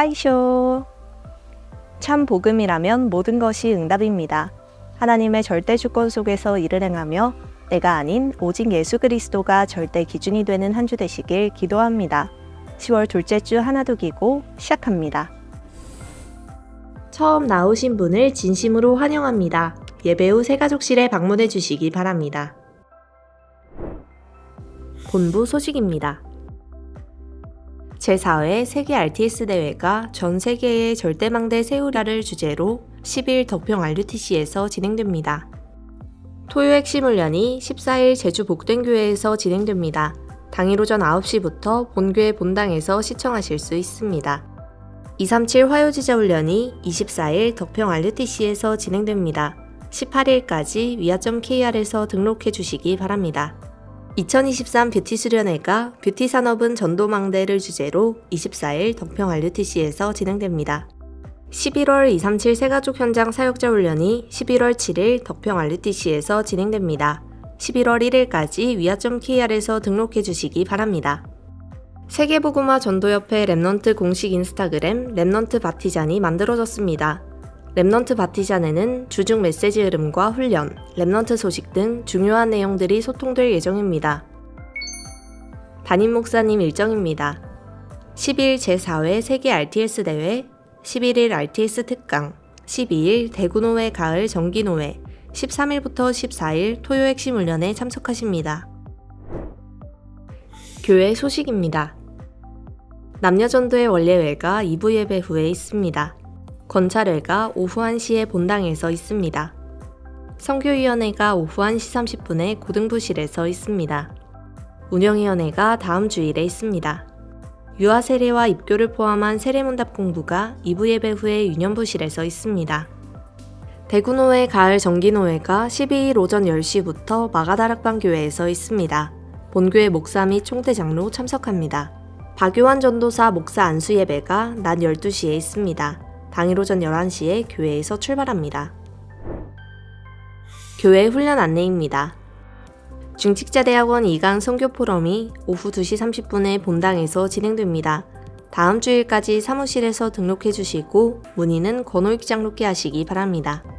카이쇼! 참 복음이라면 모든 것이 응답입니다. 하나님의 절대 주권 속에서 일을 행하며 내가 아닌 오직 예수 그리스도가 절대 기준이 되는 한 주 되시길 기도합니다. 10월 둘째 주 하나두기고 시작합니다. 처음 나오신 분을 진심으로 환영합니다. 예배 후 새가족실에 방문해 주시기 바랍니다. 본부 소식입니다. 제4회 세계 RTS 대회가 전 세계의 절대망대 세우라를 주제로 10일 덕평 RUTC에서 진행됩니다. 토요 핵심 훈련이 14일 제주 복된교회에서 진행됩니다. 당일 오전 9시부터 본교회 본당에서 시청하실 수 있습니다. 237 화요지자 훈련이 24일 덕평 RUTC에서 진행됩니다. 18일까지 위아.kr에서 등록해 주시기 바랍니다. 2023 뷰티 수련회가 뷰티 산업은 전도망대를 주제로 24일 덕평 RUTC에서 진행됩니다. 11월 237 새가족 현장 사역자 훈련이 11월 7일 덕평 RUTC에서 진행됩니다. 11월 1일까지 위아.kr에서 등록해 주시기 바랍니다. 세계복음화 전도협회 랩넌트 공식 인스타그램 랩넌트 바티잔이 만들어졌습니다. 랩넌트 바티잔에는 주중 메시지 흐름과 훈련, 랩넌트 소식 등 중요한 내용들이 소통될 예정입니다. 담임 목사님 일정입니다. 10일 제4회 세계 RTS 대회, 11일 RTS 특강, 12일 대구노회 가을 정기노회, 13일부터 14일 토요 핵심 훈련에 참석하십니다. 교회 소식입니다. 남녀전도의 원례회가 2부 예배 후에 있습니다. 건찰회가 오후 1시에 본당에서 있습니다. 선교위원회가 오후 1시 30분에 고등부실에서 있습니다. 운영위원회가 다음 주일에 있습니다. 유아 세례와 입교를 포함한 세례문답 공부가 2부 예배 후에 유년부실에서 있습니다. 대구노회 가을 정기노회가 12일 오전 10시부터 마가다락방교회에서 있습니다. 본교회 목사 및 총대장로 참석합니다. 박요한 전도사 목사 안수 예배가 낮 12시에 있습니다. 당일 오전 11시에 교회에서 출발합니다. 교회 훈련 안내입니다. 중직자대학원 2강 선교 포럼이 오후 2시 30분에 본당에서 진행됩니다. 다음 주일까지 사무실에서 등록해 주시고 문의는 권호익 장로께 하시기 바랍니다.